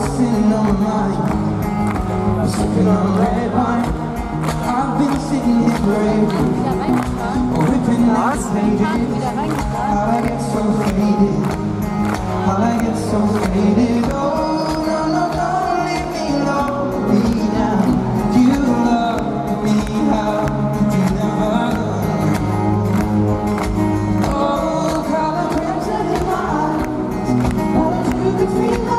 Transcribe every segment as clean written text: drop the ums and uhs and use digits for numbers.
sitting on my mind, sipping on red wine. I've been sitting here bravely, ripping out the pages. How I get so faded, how I get so faded. Oh, no, no, no, leave me lonely now. You love me, how could you never love me? Oh, color crimson in my eyes, what if you could feel my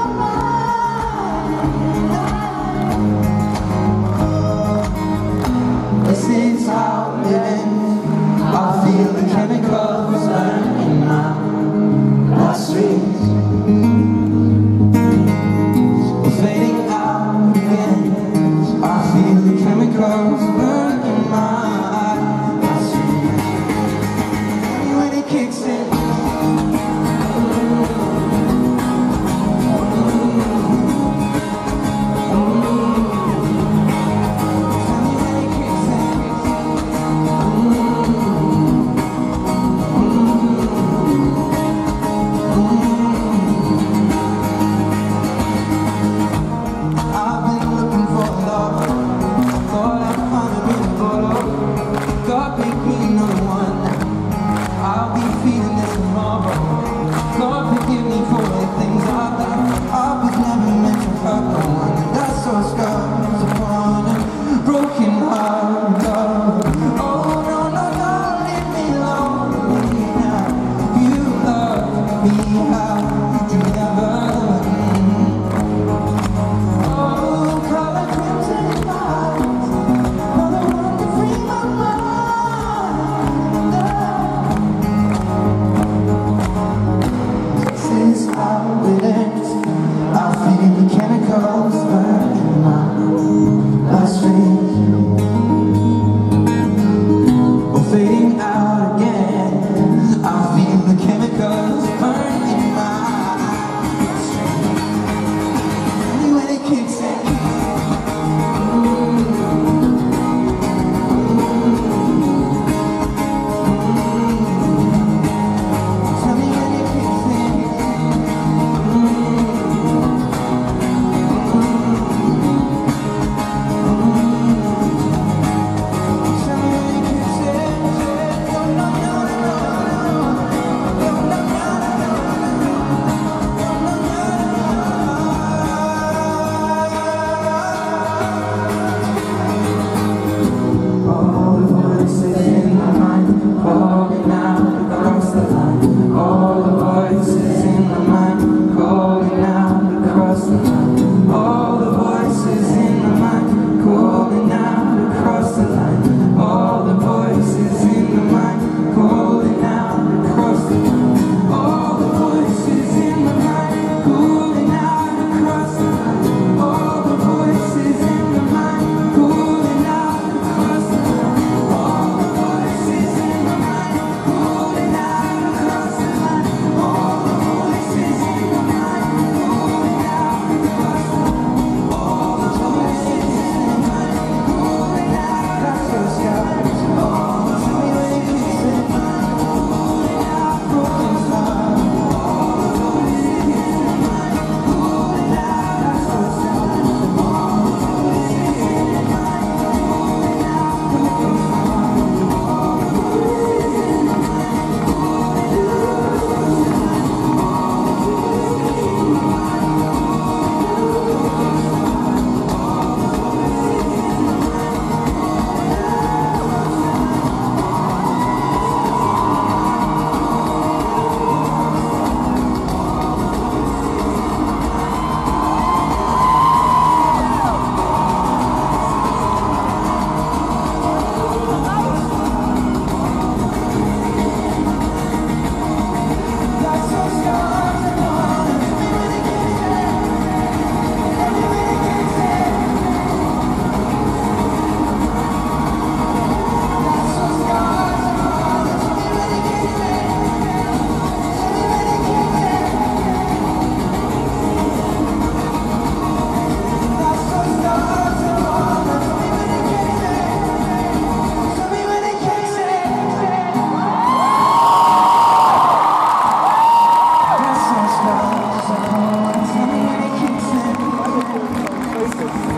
mind? This is how it ends. I feel the chemicals burn in my bloodstreams. We're fading out again. I feel the chemicals burn in my bloodstreams. When it kicks in,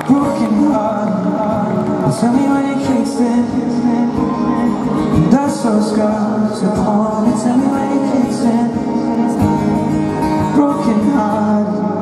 broken heart. Tell me when it kicks in. Dust those scars upon me. Tell me when it kicks in. Broken heart.